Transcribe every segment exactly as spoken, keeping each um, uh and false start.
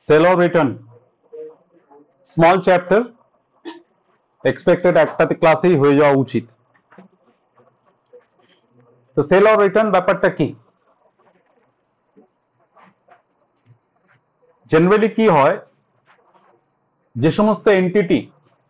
Sell or return small chapter, expected একটাতে ক্লাসেই হয়ে যাওয়া উচিত। তো সেল অর রিটার্ন ব্যাপারটা কি? জেনারেলি কি হয়, যে সমস্ত এন্টিটি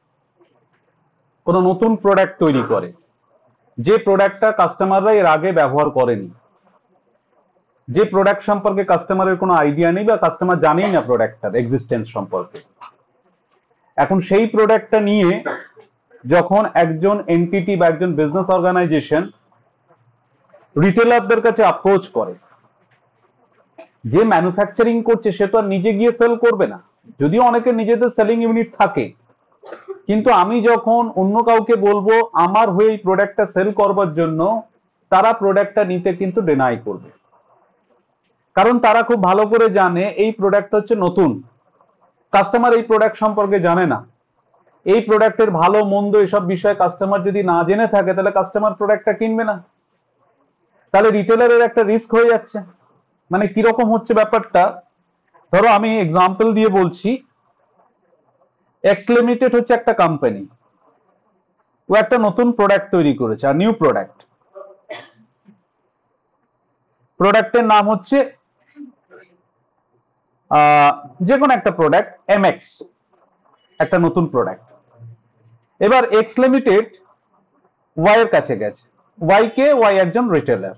কোনো নতুন প্রোডাক্ট তৈরি করে, যে প্রোডাক্টটা কাস্টমাররা এর আগে ব্যবহার করেনি, যে প্রোডাক্ট সম্পর্কে কাস্টমারের কোনো আইডিয়া নেই বা কাস্টমার জানেই না প্রোডাক্টটার এক্সিস্টেন্স সম্পর্কে, এখন সেই প্রোডাক্টটা নিয়ে যখন একজন এন্টিটি বা একজন বিজনেস অর্গানাইজেশন রিটেলারদের কাছে অ্যাপ্রোচ করে, যে ম্যানুফ্যাকচারিং করছে সে তো আর নিজে গিয়ে সেল করবে না, যদিও অনেকে নিজেদের সেলিং ইউনিট থাকে, কিন্তু আমি যখন অন্য কাউকে বলবো আমার হয়ে এই প্রোডাক্টটা সেল করবার জন্য, তারা প্রোডাক্টটা নিতে কিন্তু ডিনাই করবে, কারণ তারা খুব ভালো করে জানে এই প্রোডাক্ট হচ্ছে নতুন, কাস্টমার এই প্রোডাক্ট সম্পর্কে জানে না, এই প্রোডাক্টের ভালো মন্দ এসব বিষয়ে কাস্টমার যদি না জেনে থাকে তাহলে কাস্টমার প্রোডাক্টটা কিনবে না, তাহলে রিটেলারের একটা রিস্ক হয়ে যাচ্ছে। মানে কিরকম হচ্ছে ব্যাপারটা, ধরো আমি এক্সাম্পল দিয়ে বলছি, এক্স লিমিটেড হচ্ছে একটা কোম্পানি, ও একটা নতুন প্রোডাক্ট তৈরি করেছে, আর নিউ প্রোডাক্ট, প্রোডাক্টের নাম হচ্ছে যে কোনো একটা প্রোডাক্ট এমএক্স, একটা নতুন প্রোডাক্ট। এবার এক্স লিমিটেড ওয়াই এর কাছে গেছে, ওয়াই কে, ওয়াই একজন রিটেলার,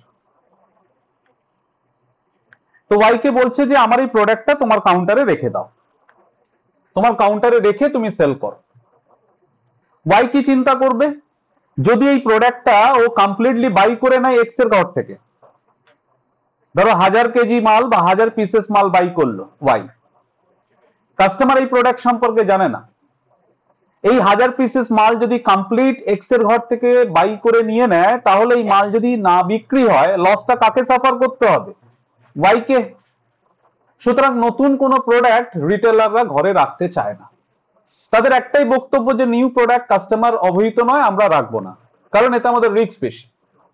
তো ওয়াই কে বলছে যে আমার এই প্রোডাক্টটা তোমার কাউন্টারে রেখে দাও, তোমার কাউন্টারে রেখে তুমি সেল করো। ওয়াই কি চিন্তা করবে, যদি এই প্রোডাক্টটা ও কমপ্লিটলি বাই করে নেয় এক্স এর ঘর থেকে, ধরো হাজার কেজি মাল বা হাজার পিসেস মাল বাই করলো ওয়াই, কাস্টমার এই প্রোডাক্ট সম্পর্কে জানে না, এই হাজার পিসেস মাল যদি কমপ্লিট এক্স এর ঘর থেকে বাই করে নিয়ে নেয়, তাহলে এই মাল যদি না বিক্রি হয়, লসটা কাকে সাফার করতে হবে? ওয়াই কে। সুতরাং নতুন কোনো প্রোডাক্ট রিটেলাররা ঘরে রাখতে চায় না, তাদের একটাই বক্তব্য যে নিউ প্রোডাক্ট কাস্টমার অবহিত নয়, আমরা রাখবো না, কারণ এতে আমাদের রিস্ক বেশি।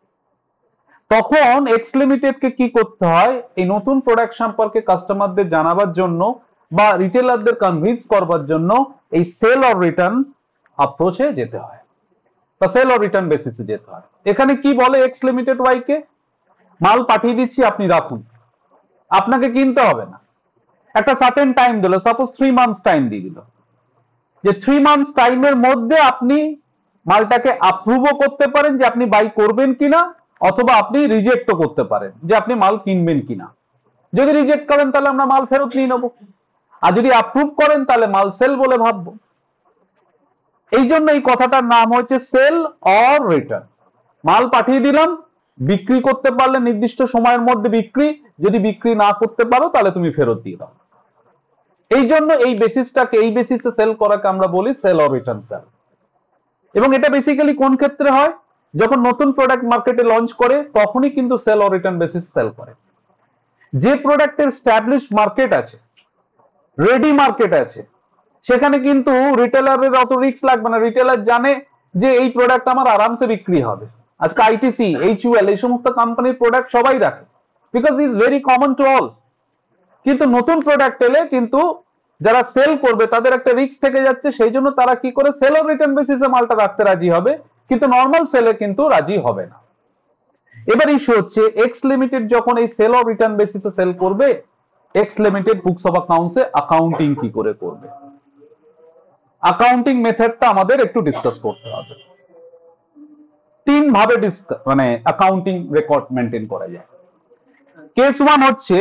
তখন এক্স লিমিটেডকে কি করতে হয়, এই নতুন প্রোডাক্ট সম্পর্কে কাস্টমারদের জানাবার জন্য বা রিটেলারদের কনভিন্স করবার জন্য এই সেল অর রিটার্ন অ্যাপ্রোচে যেতে হয় বা সেল অর রিটার্ন বেসিসে যেতে হয়। এখানে কি বলে এক্স লিমিটেড ওয়াই কে, মাল পাঠিয়ে দিচ্ছি আপনি রাখুন, আপনাকে কিনতে হবে না, একটা সার্টেন টাইম দিল, সাপোজ থ্রি মান্থস টাইম দিয়ে দিল, যে থ্রি মান্থস টাইমের মধ্যে আপনি মালটাকে অ্যাপ্রুভও করতে পারেন যে আপনি বাই করবেন কিনা, অথবা আপনি রিজেক্টও করতে পারেন যে আপনি মাল কিনবেন কিনা। যদি রিজেক্ট করেন তাহলে আমরা মাল ফেরত নিয়ে নেবো, আর যদি অ্যাপ্রুভ করেন তাহলে মাল সেল বলে ভাববো। এই জন্য এই কথাটার নাম হচ্ছে সেল অর রিটার্ন। মাল পাঠিয়ে দিলাম, বিক্রি করতে পারলে নির্দিষ্ট সময়ের মধ্যে বিক্রি, যদি বিক্রি না করতে পারো তাহলে তুমি ফেরত দিয়ে দাও। এই জন্য এই বেসিসটাকে, এই বেসিসে সেল করাকে আমরা বলি সেল অর রিটার্ন সেল। এবং এটা বেসিক্যালি কোন ক্ষেত্রে হয়, যখন নতুন প্রোডাক্ট মার্কেটে লঞ্চ করে তখনই কিন্তু sale or return basis sale করে। যে প্রোডাক্টের এস্টাবলিশড মার্কেট আছে, রেডি মার্কেট আছে, সেখানে কিন্তু রিটেলারের অত রিস্ক লাগবে না, রিটেলার জানে যে এই প্রোডাক্ট আমার আরামসে বিক্রি হবে। আজকে আইটিসি, এইচইউএল এই সমস্ত কোম্পানির প্রোডাক্ট সবাই রাখে, because is very common to all. কিন্তু নতুন প্রোডাক্ট এলে কিন্তু যারা সেল করবে তাদের একটা রিস্ক থেকে যাচ্ছে, সেই জন্য তারা কি করে সেল অর রিটার্ন বেসিসে মালটা রাখতে রাজি হবে, কিন্তু নর্মাল সেলে কিন্তু রাজি হবে না। এবার ইস্যু হচ্ছে এক্স লিমিটেড যখন এই সেল অর রিটার্ন বেসিসে সেল করবে, এক্স লিমিটেড বুকস অফ অ্যাকাউন্টসে অ্যাকাউন্টিং কি করে করবে, অ্যাকাউন্টিং মেথডটা আমাদের একটু ডিসকাস করতে হবে। তিন ভাবে মানে অ্যাকাউন্টিং রেকর্ড মেনটেন করা যায়। কেস ওয়ান হচ্ছে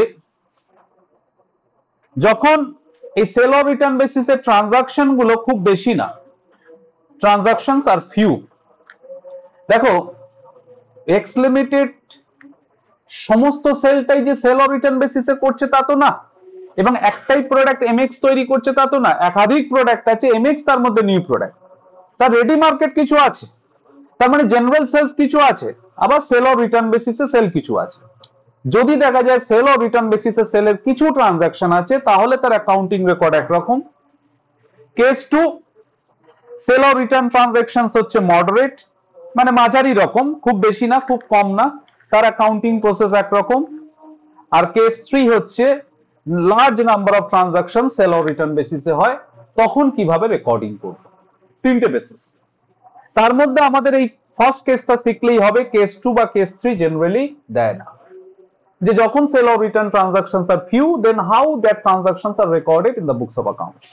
যখন এই সেল অর রিটার্ন বেসিসে ট্রানজাকশন গুলো খুব বেশি না, ট্রানজাকশনস আর ফিউ। দেখো এক্স লিমিটেড সমস্ত সেলটাই যে সেল অর রিটার্ন বেসিসে করছে তা তো না, এবং একটাই প্রোডাক্ট এমএক্স তৈরি করছে তা তো না, একাধিক প্রোডাক্ট আছে এমএক্স, তার মধ্যে নিউ প্রোডাক্ট, তার রেডি মার্কেট কিছু আছে, তার মানে জেনারেল সেলস কিছু আছে, আবার সেল অর রিটার্ন বেসিসে সেল কিছু আছে। যদি দেখা যায় সেল অর রিটার্ন বেসিসে সেলের কিছু ট্রানজাকশন আছে, তাহলে তার অ্যাকাউন্টিং রেকর্ড একরকম। Case two, sale or return transaction হচ্ছে মডারেট, মানে মাঝারি রকম, খুব বেশি না খুব কম না, তার অ্যাকাউন্টিং প্রসেস একরকম। আর কেস থ্রি হচ্ছে large number of transaction sale or return বেসিসে হয়, তখন কিভাবে রেকর্ডিং করব, তিনটে বেসিস। তার মধ্যে আমাদের এই ফার্স্ট কেসটা শিখলেই হবে, কেস টু বা কেস থ্রি জেনারেলি দেয় না। যে যখন sale or return transactions R few, then how that transactions are recorded in the books of accounts.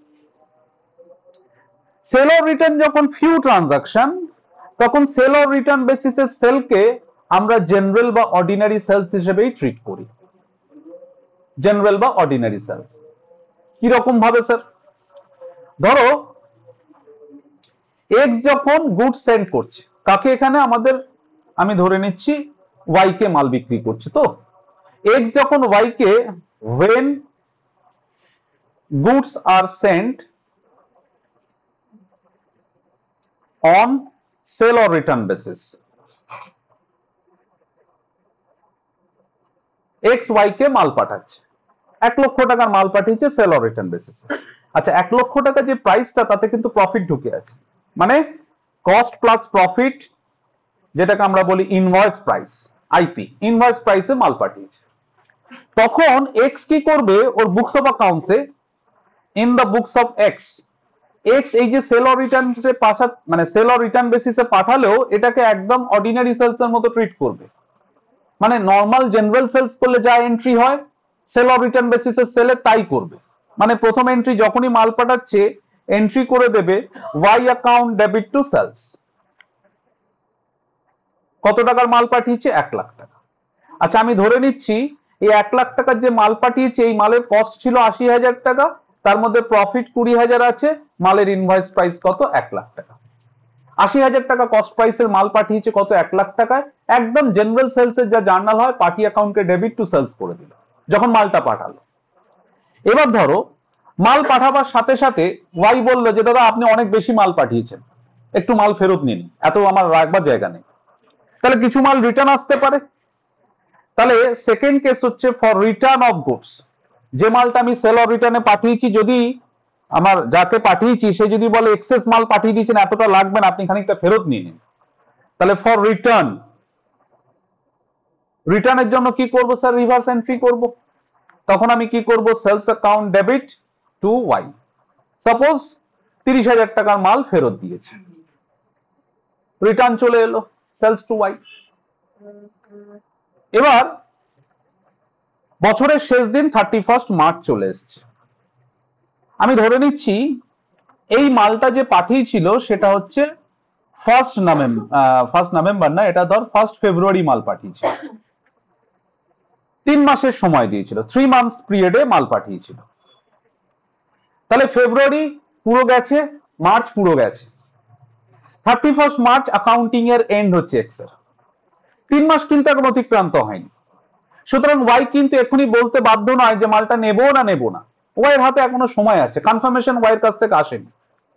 Sale or return যখন ফিউ ট্রানজাকশন, তখন সেল অর রিটার্ন বেসিসে সেলকে আমরা জেনারেল বা অর্ডিনারি সেলস হিসেবেই ট্রিট করি। জেনারেল বা অর্ডিনারি সেলস কিরকম ভাবে স্যার? ধরো এক্স যখন গুড সেন্ড করছে কাকে, এখানে আমাদের আমি ধরে নিচ্ছি ওয়াই কে মাল বিক্রি করছে, তো এক্স যখন ওয়াই কে when goods are sent on sale or return basis, X Y কে মাল পাঠাচ্ছে, এক লক্ষ টাকার মাল পাঠিয়েছে সেল অর রিটার্ন বেসিস। আচ্ছা, এক লক্ষ টাকা যে প্রাইসটা তাতে কিন্তু প্রফিট ঢুকে আছে, মানে কস্ট প্লাস প্রফিট, যেটাকে আমরা বলি ইনভয়েস প্রাইস, আইপি, ইনভয়েস প্রাইসে মাল পাঠিয়েছে। তখন এক্স কি করবে, ওর বুকস অফ অ্যাকাউন্টসে in the books of X, X এই যে সেল অর রিটার্ন পাঠা মানে সেল অর রিটার্ন বেসিসে পাঠালেও এটাকে একদম অর্ডিনারি সেলস এর মতো ট্রিট করবে। মানে নর্মাল জেনারেল সেলস করলে যা এন্ট্রি হয় সেল অর রিটার্ন বেসিসে সেলে তাই করবে। মানে প্রথম এন্ট্রি যখনই মাল পাঠাচ্ছে এন্ট্রি করে দেবে Y account debit to sales, কত টাকার মাল পাঠিয়েছে, এক লাখ টাকা। আচ্ছা, আমি ধরে নিচ্ছি এই এক লাখ টাকার যে মাল পাঠিয়েছে এই মালের কস্ট ছিল আশি হাজার টাকা, তার মধ্যে প্রফিট কুড়ি হাজার আছে, মালের ইনভয়েস প্রাইস কত, এক লাখ টাকা। আশি হাজার টাকা কস্ট প্রাইসের মাল পাঠিয়েছে কত, এক লাখ টাকায়, একদম জেনারেল সেলসের যা জার্নাল হয় পার্টি অ্যাকাউন্টকে ডেবিট টু সেলস করে দিল যখন মালটা পাঠালো। এবার ধরো মাল পাঠাবার সাথে সাথে ওয়াই বলল যে দাদা আপনি অনেক বেশি মাল পাঠিয়েছেন, একটু মাল ফেরত নিন, এত আমার রাখবার জায়গা নেই। তাহলে কিছু মাল রিটার্ন আসতে পারে। তাহলে সেকেন্ড কেস হচ্ছে ফর রিটার্ন অফ গুডস, যে মালটা আমি সেল অর রিটার্নে পাঠিয়েছি, যদি আমার যাকে পাঠিয়েছি সে যদি বলে এক্সেস মাল পাঠিয়ে দিয়েছেন, এতটা লাগবে না, আপনি খানিকটা ফেরত নিয়ে নিন, তাহলে ফর রিটার্ন, রিটার্নের জন্য কি করব স্যার, রিভার্স এন্ট্রি করব। তখন আমি কি করব, sales account debit to Y, suppose তিরিশ হাজার টাকার মাল ফেরত দিয়েছে, রিটার্ন চলে এলো সেলস টু ওয়াই। এবার বছরের শেষ দিন থার্টি ফার্স্ট মার্চ চলে এসছে, আমি ধরে নিচ্ছি এই মালটা যে পাঠিয়েছিল সেটা হচ্ছে ফার্স্ট নভেম্বর, ফার্স্ট নভেম্বর না, এটা ধর ফার্স্ট ফেব্রুয়ারি মাল পাঠিয়েছিল, তিন মাসের সময় দিয়েছিল, থ্রি মান্থস পিরিয়ডে মাল পাঠিয়েছিল। তাহলে ফেব্রুয়ারি পুরো গেছে, মার্চ পুরো গেছে, থার্টি ফার্স্ট মার্চ অ্যাকাউন্টিং এর এন্ড হচ্ছে এক্সের, তিন মাস কিন্তু এখন অতিক্রান্ত হয়নি। সুতরাং ওয়াই কিন্তু এখনই বলতে বাধ্য নয় যে মালটা নেবো না নেবো না, ওয়াইয়ের হাতে এখনো সময় আছে, কনফার্মেশন ওয়াইয়ের কাছ থেকে আসেনি।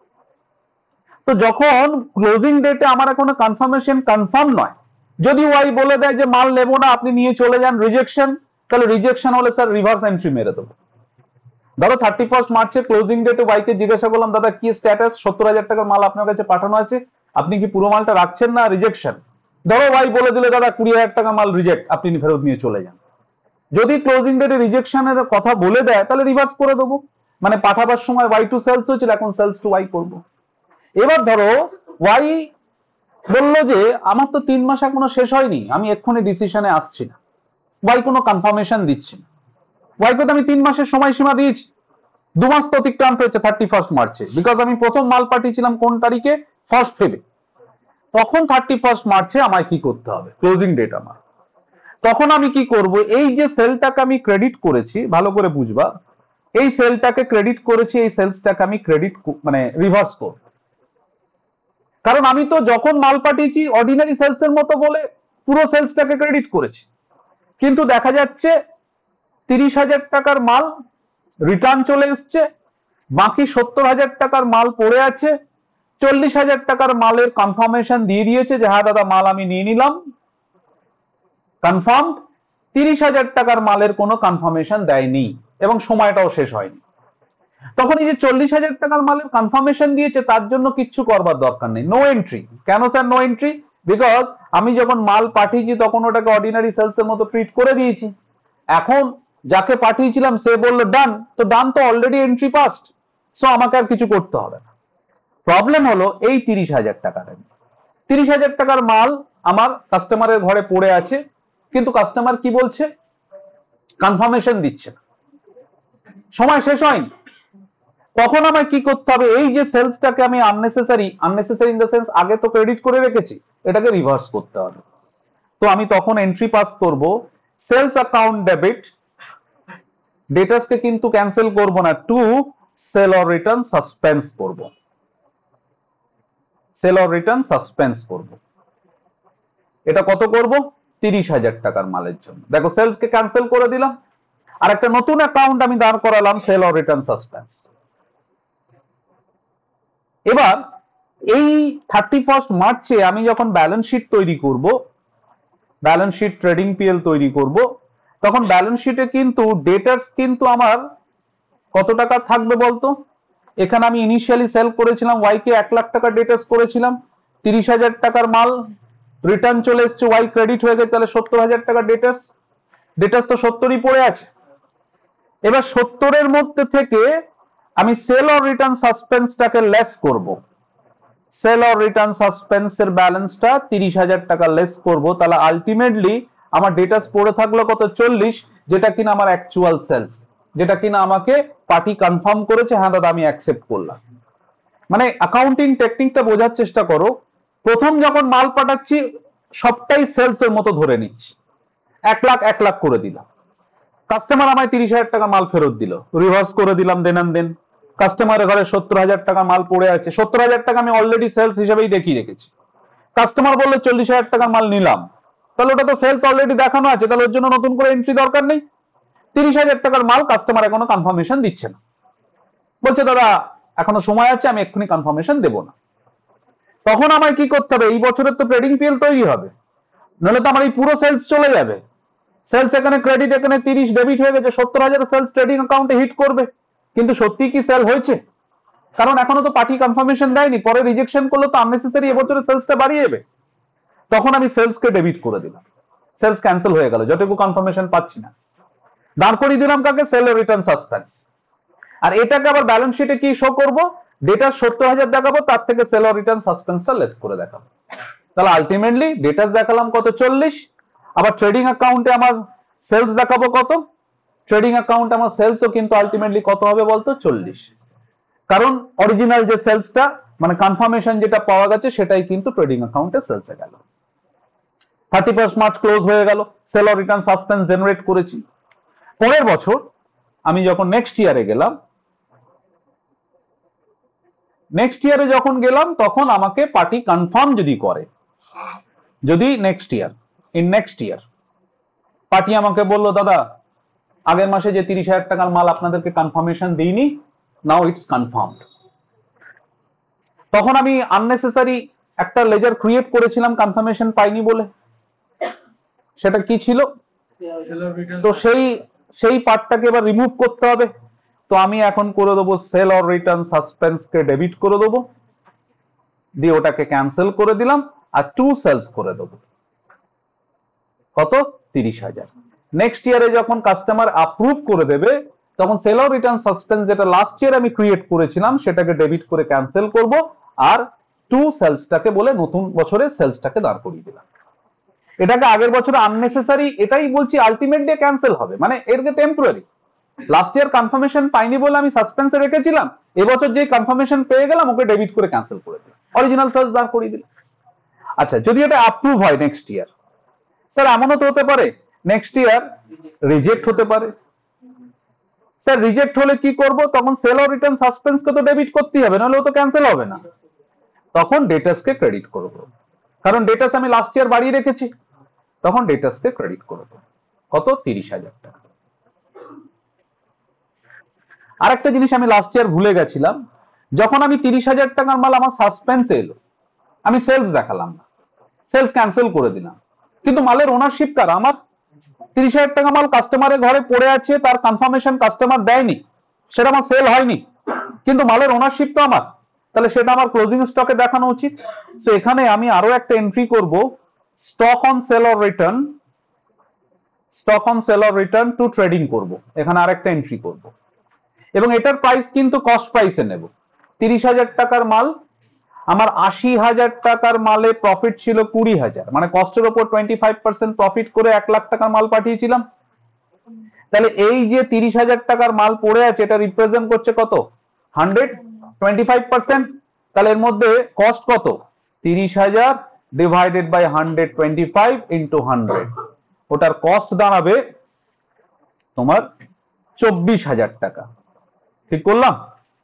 তো যখন ক্লোজিং ডেটে আমার এখনো কনফার্মেশন কনফার্ম নয়, যদি ওয়াই বলে দেয় যে মাল নেবো না আপনি নিয়ে চলে যান, রিজেকশন, তাহলে রিজেকশন হলে স্যার রিভার্স এন্ট্রি মেরে দেবো। ধরো থার্টি ফার্স্ট মার্চের ক্লোজিং ডেটে ওয়াইকে জিজ্ঞাসা করলাম দাদা কি স্ট্যাটাস, সত্তর হাজার টাকার মাল আপনার কাছে পাঠানো আছে, আপনি কি পুরো মালটা রাখছেন না, রিজেকশন। ধরো ওয়াই বলে দিলে দাদা কুড়ি হাজার টাকা মাল রিজেক্ট, আপনি ফেরত নিয়ে চলে যান। যদি ক্লোজিং ডেটে রিজেকশনের কথা বলে দেয় তাহলে রিভার্স করে দেবো, মানে পাঠাবার সময় ওয়াই টু সেলস হয়েছিল, এখন সেলস টু ওয়াই করবো। এবার ধরো ওয়াই বললো যে আমার তো তিন মাস এখনো শেষ হয়নি, আমি এক্ষুনি ডিসিশনে আসছি না, ওয়াই কোনো কনফার্মেশন দিচ্ছি না। ওয়াইকে তো আমি তিন মাসের সময়সীমা দিয়েছি, দু মাস তো অতিক্রান্ত হয়েছে থার্টি ফার্স্ট মার্চে, বিকজ আমি প্রথম মাল পাঠিয়েছিলাম কোন তারিখে, ফার্স্ট ফেবে, তখন থার্টি ফার্স্ট মার্চে আমায় কি করতে হবে, ক্লোজিং ডেট আমার। তখন আমি কি করব, এই যে সেলটাকে আমি ক্রেডিট করেছি, ভালো করে বুঝবা, এই সেলটাকে ক্রেডিট করেছি, এই সেলসটাকে আমি ক্রেডিট মানে রিভার্স করব। কারণ আমি তো যখন মাল পাঠিয়েছি অর্ডিনারি সেলসের মতো বলে পুরো সেলসটাকে ক্রেডিট করেছি, কিন্তু দেখা যাচ্ছে তিরিশ হাজার টাকার মাল রিটার্ন চলে এসছে, বাকি সত্তর হাজার টাকার মাল পড়ে আছে, চল্লিশ হাজার টাকার মালের কনফার্মেশন দিয়ে দিয়েছে যে হ্যাঁ দাদা মাল আমি নিয়ে নিলাম, কনফার্ম। তিরিশ হাজার টাকার মালের কোনো কনফার্মেশন দেয়নি এবং সময়টাও শেষ হয়নি। তখন এই যে চল্লিশ হাজার টাকার মালের কনফার্মেশন দিয়েছে তার জন্য কিচ্ছু করবার দরকার নেই, নো এন্ট্রি। কেন স্যার নো এন্ট্রি? বিকজ আমি যখন মাল পাঠিয়েছি তখন ওটাকে অর্ডিনারি সেলস এর মতো ট্রিট করে দিয়েছি। এখন যাকে পাঠিয়েছিলাম সে বললো ডান, তো ডান তো অলরেডি এন্ট্রি পাস্ট, সো আমাকে আর কিছু করতে হবে না। প্রবলেম হলো এই তিরিশ হাজার টাকার, তিরিশ হাজার টাকার মাল আমার কাস্টমারের ঘরে পড়ে আছে, কিন্তু কাস্টমার কি বলছে, কনফার্মেশন দিচ্ছে না, সময় শেষ হয়নি। তখন আমায় কি করতে হবে, এই যে সেলসটাকে আমি unnecessary unnecessary in the sense আগে তো ক্রেডিট করে রেখেছি, এটাকে রিভার্স করতে হবে। তো আমি তখন এন্ট্রি পাস করব সেলস অ্যাকাউন্ট ডেবিট, ডেটাসকে কিন্তু ক্যান্সেল করব না, to sale or return suspense করব, সেল অর রিটার্ন সাসপেন্স করব। এটা কত করব, তিরিশ হাজার টাকার মালের জন্য। দেখো সেলসকে ক্যান্সেল করে দিলাম, আর একটা নতুন অ্যাকাউন্ট আমি দাঁড় করালাম সেল অর রিটার্ন সাসপেন্স। এবার এই থার্টি ফার্স্ট মার্চে আমি যখন ব্যালেন্স শিট তৈরি করব, ব্যালেন্স শিট ট্রেডিং পিএল তৈরি করব, তখন ব্যালেন্স শিটে কিন্তু ডেটার্স কিন্তু আমার কত টাকা থাকবে বলতো। এখানে আমি ইনিশিয়ালি সেল করেছিলাম ওয়াই কে এক লাখ টাকা ডেটার্স করেছিলাম, তিরিশ হাজার টাকার মাল রিটার্ন চলে এসছে, ওয়াই ক্রেডিট হয়ে গেছে, তাহলে সত্তর হাজার টাকা ডেটার্স, ডেটার্স তো সত্তরই পড়ে আছে। এবার সত্তরের মধ্যে থেকে আমি সেল অর রিটার্ন সাসপেন্সটাকে লেস করব, সেল অর রিটার্ন সাসপেন্সের ব্যালেন্সটা তিরিশ হাজার টাকা লেস করব, তাহলে আলটিমেটলি আমার ডেটাস পড়ে থাকলো কত, চল্লিশ, যেটা কিনা আমার অ্যাকচুয়াল সেলস, যেটা কিনা আমাকে পার্টি কনফার্ম করেছে, হ্যাঁ দাদা আমি অ্যাকসেপ্ট করলাম। মানে অ্যাকাউন্টিং টেকনিকটা বোঝার চেষ্টা করো, প্রথম যখন মাল পাঠাচ্ছি সবটাই সেলস এর মতো ধরে নিচ্ছি, এক লাখ এক লাখ করে দিলাম, কাস্টমার আমায় তিরিশ হাজার টাকা মাল ফেরত দিল, রিভার্স করে দিলাম দেন আন দেন, কাস্টমারের ঘরে সত্তর হাজার টাকা মাল পড়ে আছে, সত্তর হাজার টাকা আমি অলরেডি সেলস হিসেবেই দেখিয়ে রেখেছি, কাস্টমার বললো চল্লিশ হাজার টাকা মাল নিলাম, তাহলে ওটা তো সেলস অলরেডি দেখানো আছে, তাহলে ওর জন্য নতুন করে এন্ট্রি দরকার নেই। তিরিশ হাজার টাকার মাল কাস্টমার এখনো কনফার্মেশন দিচ্ছে না, বলছে দাদা এখনো সময় আছে, আমি এক্ষুনি কনফার্মেশন দেবো না। তখন আমায় কি করতে হবে, এই বছরের তো ট্রেডিং পিএল তৈরি হবে, নাহলে তো আমার এই পুরো সেলস চলে যাবে। সেলস এখানে ক্রেডিট, এখানে তিরিশ ডেবিট হয়ে গেছে, সত্তর হাজার সেলস ট্রেডিং অ্যাকাউন্টে হিট করবে, কিন্তু সত্যি কি সেল হয়েছে, কারণ এখনো তো পার্টি কনফার্মেশন দেয়নি, পরে রিজেকশন করলে তো আননেসেসারি এবছরের সেলসটা বাড়িয়ে যাবে। তখন আমি সেলসকে ডেবিট করে দিলাম, সেলস ক্যান্সেল হয়ে গেল, যতটুকু কনফার্মেশন পাচ্ছি না, দাঁড় করিয়ে দিলাম কাকে, সেল রিটার্ন সাসপেন্স। আর এটাকে আবার ব্যালেন্স শিটে কি শো করব, ডেটা সত্তর হাজার দেখাবো, তার থেকে সেল রিটার্ন সাসপেন্সটা লেস করে দেখাবো, তাহলে আলটিমেটলি ডেটাস দেখালাম কত, চল্লিশ। আবার ট্রেডিং অ্যাকাউন্টে আমার সেলস দেখাবো কত, ট্রেডিং অ্যাকাউন্টে আমার সেলসও কিন্তু আলটিমেটলি কত হবে বলতো, চল্লিশ, কারণ অরিজিনাল যে সেলসটা মানে কনফার্মেশন যেটা পাওয়া গেছে সেটাই কিন্তু ট্রেডিং অ্যাকাউন্টে সেলসে গেল। থার্টি ফার্স্ট মার্চ ক্লোজ হয়ে গেল, sale or return suspense generate করেছি। পরের বছর আমি যখন নেক্সট ইয়ারে গেলাম, নেক্সট ইয়ারে যখন গেলাম তখন আমাকে পার্টি কনফার্ম যদি করে, যদি next year in next year party আমাকে বললো দাদা আগের মাসে যে তিরিশ হাজার টাকার মাল আপনাদেরকে কনফার্মেশন দিইনি, নাও ইটস কনফার্মড, তখন আমি আননেসেসারি একটা লেজার ক্রিয়েট করেছিলাম কনফার্মেশন পাইনি বলে, সেটা কি ছিল, তো সেই সেই পার্টটাকে এবার রিমুভ করতে হবে। তো আমি এখন করে দেবো সেল অর রিটার্ন সাসপেন্সকে ডেবিট করে দেবো, দিয়ে ওটাকে ক্যান্সেল করে দিলাম, আর টু সেলস করে দেবো কত, তিরিশ হাজার। নেক্সট ইয়ারে যখন কাস্টমার অ্যাপ্রুভ করে দেবে তখন সেল অর রিটার্ন সাসপেন্স যেটা লাস্ট ইয়ার আমি ক্রিয়েট করেছিলাম সেটাকে ডেবিট করে ক্যান্সেল করব, আর টু সেলসটাকে বলে নতুন বছরে সেলসটাকে দাঁড় করিয়ে দিলাম। এটাকে আগের বছরে আননেসেসারি এটাই বলছি, আলটিমেট ডে ক্যান্সেল হবে, মানে এরকে টেম্পোরারি, লাস্ট ইয়ার কনফার্মেশন পাইনি বলে আমি সাসপেন্সে রেখেছিলাম, এবছর যে কনফার্মেশন পেয়ে গেলাম ওকে ডেবিট করে ক্যান্সেল করে দিলাম, অরিজিনাল সেলস দাঁড় করিয়ে দিলাম। আচ্ছা যদি এটা অ্যাপ্রুভ হয় নেক্সট ইয়ার, স্যার এমনও তো হতে পারে নেক্সট ইয়ার রিজেক্ট হতে পারে, স্যার রিজেক্ট হলে কি করব, তখন সেল অর রিটার্ন সাসপেন্সকে তো ডেবিট করতেই হবে, নাহলে ও তো ক্যান্সেল হবে না, তখন ডেটাসকে ক্রেডিট করব, কারণ ডেটাস আমি লাস্ট ইয়ার বাড়িয়ে রেখেছি, তখন ডেটাসকে ক্রেডিট করব কত, তিরিশ হাজার টাকা। আরেকটা জিনিস আমি লাস্ট ইয়ার ভুলে গেছিলাম, যখন আমি তিরিশ হাজার টাকার মাল আমার সাসপেন্সে এলো, আমি সেলস দেখালাম না, সেলস ক্যান্সেল করে দিলাম, কিন্তু মালের ওনারশিপ কার, আমার। তিরিশ হাজার টাকা মাল কাস্টমারের ঘরে পড়ে আছে, তার কনফার্মেশন কাস্টমার দেয়নি, সেটা আমার সেল হয়নি, কিন্তু মালের ওনারশিপ তো আমার, তাহলে সেটা আমার ক্লোজিং স্টকে দেখানো উচিত। তো এখানে আমি আরো একটা এন্ট্রি করব, stock on sale or return, stock on sale or return to trading করব, এখানে আরেকটা এন্ট্রি করব এবং এটার প্রাইস কিন্তু কস্ট প্রাইসে নেব। তিরিশ হাজার টাকার মাল, আমার আশি হাজার টাকার মালে প্রফিট ছিল কুড়ি হাজার, মানে কস্টের ওপর টোয়েন্টি ফাইভ পার্সেন্ট প্রফিট করে এক লাখ টাকার মাল পাঠিয়েছিলাম। তাহলে এই যে তিরিশ হাজার টাকার মাল পড়ে আছে এটা রিপ্রেজেন্ট করছে কত? Hundred twenty five percent. তাহলে এর মধ্যে কস্ট কত? তিরিশ হাজার divided by hundred twenty five into hundred, ওটার কস্ট দাঁড়াবে তোমার চব্বিশ হাজার টাকা। ঠিক করলাম?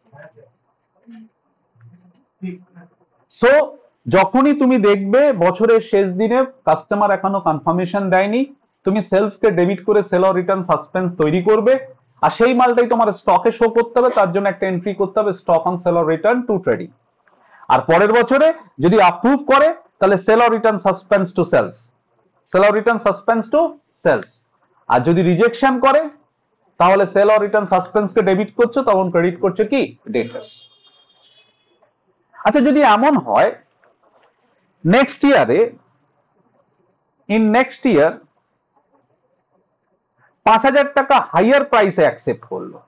সো যখনই তুমি দেখবে বছরের শেষ দিনে কাস্টমার এখনো কনফার্মেশন দেয়নি, তুমি সেলসকে ডেবিট করে সেল অর রিটার্ন সাসপেন্স তৈরি করবে, আর সেই মালটাই তোমার স্টকে শো করতে হবে, তার জন্য একটা এন্ট্রি করতে হবে stock on sale or return to trading. আর পরের বছরে যদি অ্যাপ্রুভ করে তাহলে sale or return suspense to sales, sale or return suspense to sales. আর যদি রিজেকশন করে তাহলে সেল অর রিটার্ন সাসপেন্সকে ডেবিট করছো, তখন ক্রেডিট করছে কি? ডেটার্স। আচ্ছা, যদি এমন হয় নেক্সট ইয়ারে, ইন নেক্সট ইয়ার পাঁচ হাজার টাকা হাইয়ার প্রাইসে অ্যাকসেপ্ট করলো,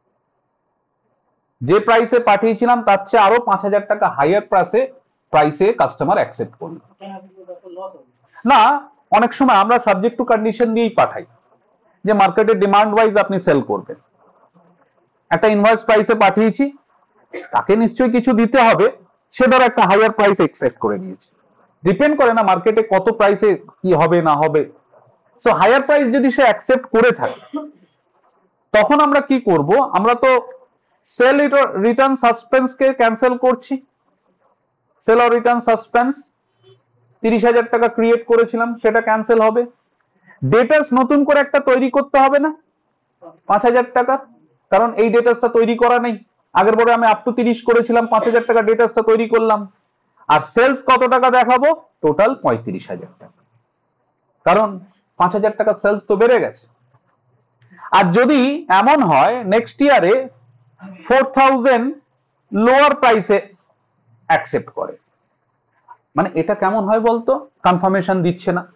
যে প্রাইসে পাঠিয়েছিলাম তার চেয়ে আরো পাঁচ হাজার টাকা হাইয়ার প্রাইসে প্রাইসে কাস্টমার অ্যাকসেপ্ট করলো না, অনেক সময় আমরা সাবজেক্ট টু কন্ডিশন দিয়েই পাঠাই যে মার্কেটের ডিমান্ড ওয়াইজ আপনি সেল করবেন। একটা ইনভয়েস প্রাইসে পাঠিয়েছি, তাকে নিশ্চয়ই কিছু দিতে হবে, সে ধর একটা হাইয়ার প্রাইস অ্যাকসেপ্ট করে নিয়েছে। ডিপেন্ড করে না মার্কেটে কত প্রাইসে কি হবে না হবে। সো হাইয়ার প্রাইস যদি সে অ্যাকসেপ্ট করে থাকে তখন আমরা কি করব? আমরা তো সেল রিটার্ন সাসপেন্সকে ক্যান্সেল করছি। সেল অর রিটার্ন সাসপেন্স তিরিশ হাজার টাকা ক্রিয়েট করেছিলাম, সেটা ক্যান্সেল হবে। ডেটার্স নতুন করে একটা তৈরি করতে হবে না পাঁচ হাজার টাকা, কারণ এই ডেটার্সটা তৈরি করা নেই। আগের পরে আমি আপ টু তিরিশ করেছিলাম, পাঁচ হাজার টাকা ডেটার্সটা তৈরি করলাম। আর সেলস কত টাকা দেখাবো? টোটাল পঁয়ত্রিশ হাজার টাকা, কারণ পাঁচ হাজার টাকা সেলস তো বেড়ে গেছে। আর যদি এমন হয় নেক্সট ইয়ারে ফোর থাউজেন্ড লোয়ার প্রাইসে অ্যাকসেপ্ট করে, মানে এটা কেমন হয় বলতো? কনফার্মেশন দিচ্ছে না।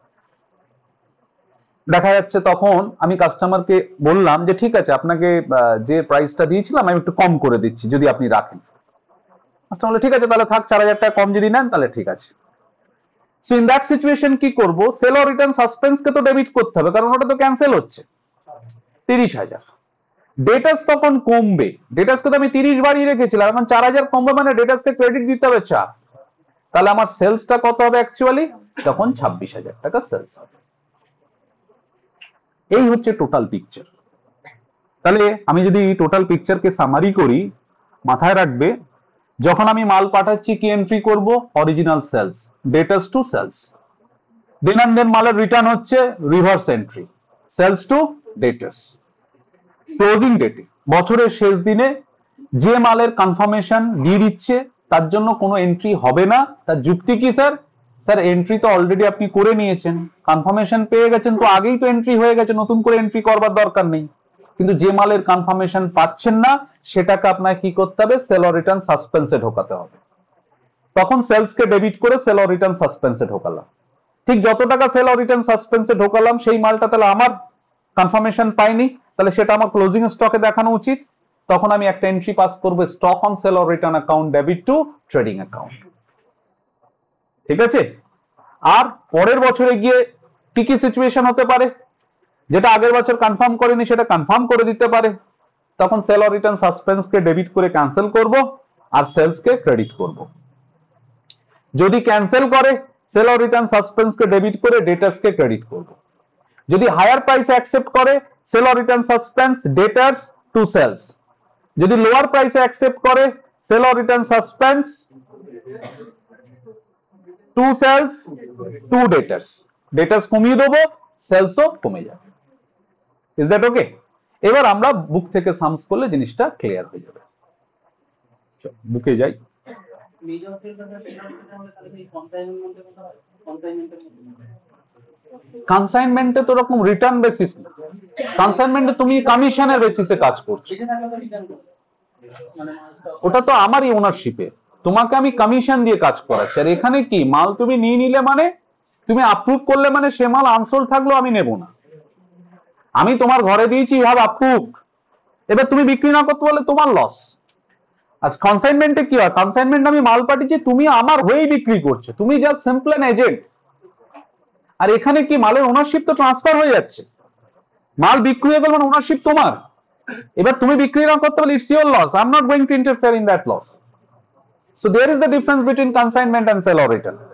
দেখা যাচ্ছে তখন আমি কাস্টমারকে বললাম যে ঠিক আছে, আপনাকে যে প্রাইসটা দিয়েছিলাম আমি একটু কম করে দিচ্ছি যদি আপনি রাখেন। কাস্টমার বলে ঠিক আছে তাহলে থাক, চার হাজার টাকা কম যদি নেন তাহলে ঠিক আছে। সো ইন দ্যাট সিচুয়েশন কি করব? সেল অর রিটার্ন সাসপেন্সকে তো ডেবিট করতে হবে, কারণ ওটা তো ক্যান্সেল হচ্ছে। তিরিশ হাজার ডেটাস তখন কমবে, ডেটাসকে তো আমি তিরিশ বাড়িয়ে রেখেছিলাম, এখন চার হাজার কমবে, মানে ডেটাসকে ক্রেডিট দিতে হবে চার। তাহলে আমার সেলসটা কত হবে অ্যাকচুয়ালি? তখন ছাব্বিশ হাজার টাকা সেলস হবে। এই হচ্ছে টোটাল পিকচার। তাহলে আমি যদি টোটাল পিকচারকে সামারি করি, মাথায় রাখবে যখন আমি মাল পাঠাচ্ছি কি এন্ট্রি করব? Original sales, debtors to sales. Then and then মালের রিটার্ন হচ্ছে reverse entry, sales to debtors. Closing ডেটে বছরের শেষ দিনে যে মালের কনফার্মেশন দিয়ে দিচ্ছে তার জন্য কোনো এন্ট্রি হবে না। তার যুক্তি কি স্যার? স্যার এন্ট্রি তো অলরেডি আপনি করে নিয়েছেন, কনফার্মেশন পেয়ে গেছেন, তো আগেই তো এন্ট্রি হয়ে গেছে, নতুন করে এন্ট্রি করবার দরকার নেই। কিন্তু যে মালের কনফার্মেশন পাচ্ছেন না সেটাকে আপনাকে কি করতে হবে? সেল অর রিটার্ন সাসপেন্সে ঢোকাতে হবে। তখন সেলসকে ডেবিট করে সেল অর রিটার্ন সাসপেন্সে ঢোকালাম। ঠিক যত টাকা সেল অর রিটার্ন সাসপেন্সে ঢোকালাম সেই মালটা তাহলে আমার কনফার্মেশন পাইনি, তাহলে সেটা আমার ক্লোজিং স্টকে দেখানো উচিত। তখন আমি একটা এন্ট্রি পাস করব stock on sale or return account debit to trading account. ঠিক আছে? আর পরের বছরে গিয়ে কি কি সিচুয়েশন হতে পারে? যেটা আগের বছর কনফার্ম করেনি সেটা কনফার্ম করে দিতে পারে, তখন সেল অর রিটার্ন সাসপেন্সকে ডেবিট করে ক্যান্সেল করব আর সেলসকে ক্রেডিট করব। যদি ক্যান্সেল করে সেল অর রিটার্ন সাসপেন্সকে ডেবিট করে ডেটার্সকে ক্রেডিট করব। যদি হায়ার প্রাইসে অ্যাকসেপ্ট করে sale or return suspense debtors to sales. যদি লোয়ার প্রাইসে অ্যাকসেপ্ট করে sale or return suspense to sales to debtors. Debtors কমিয়ে দেবো, সেলসও কমে যাবে। Is that okay? এবার আমরা বুক থেকে সামস করলে জিনিসটা ক্লিয়ার হয়ে যাবে। বুকে যাই। কনসাইনমেন্টে তো রকম রিটার্ন বেসিস না, কনসাইনমেন্টে তুমি কমিশনের বেসিসে কাজ করছো, ওটা তো আমারই ওনারশিপে, তোমাকে আমি কমিশন দিয়ে কাজ করাচ্ছি। আর এখানে কি মাল তুমি নিয়ে নিলে মানে তুমি অ্যাপ্রুভ করলে মানে সে মাল আনসোল্ড থাকলেও আমি নেব না, আমি তোমার ঘরে দিয়েছি, ইউ হ্যাভ অ্যাপ্রুভড, এবার তুমি বিক্রি না করতে পারলে তোমার লস। আজ কনসাইনমেন্টে কি হয়, কনসাইনমেন্ট আমি মাল পাঠিয়েছি, তুমি আমার হয়েই বিক্রি করছো, তুমি জাস্ট সিম্পল অ্যান এজেন্ট। আর এখানে কি মালের ওনারশিপ তো ট্রান্সফার হয়ে যাচ্ছে, মাল বিক্রি হয়ে গেল মানে ওনারশিপ তোমার, এবার তুমি বিক্রি না করতে পারলে it's your loss, I am not going to interfere in that loss. So there is the difference between consignment and sale or return.